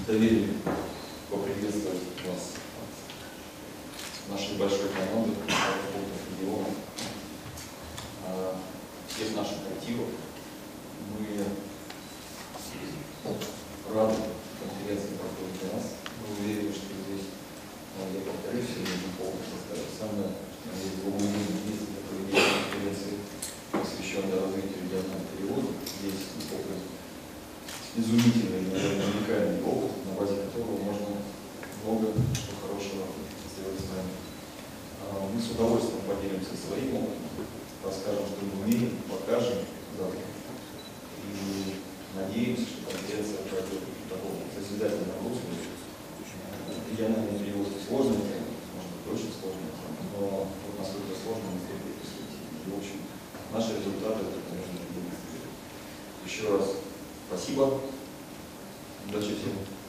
доверили поприветствовать вас нашей большой команды региона, всех наших активов. Мы рады конференции проходит для нас. Мы уверены, что здесь, я повторюсь, сегодня полностью составит самое есть для проведения конференции, посвященной развитию регионального перевода. Здесь опыт, изумительный, наверное, уникальный опыт, на базе которого можно много хорошего сделать с нами. Мы с удовольствием поделимся своим опытом, расскажем, что мы умеем, покажем завтра. И надеемся, что конференция пройдет в таком созидательном русле. Региональный перевод сложная тема, может быть, очень сложная тема, но вот насколько сложно мы стоит присутствовать. И, в общем, наши результаты это, конечно, демонстрируют. Еще раз спасибо. Удачи всем.